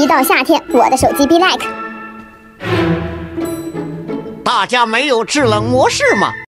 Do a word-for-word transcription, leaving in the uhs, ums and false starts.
到夏天，我的手机 be like。 大家没有制冷模式吗？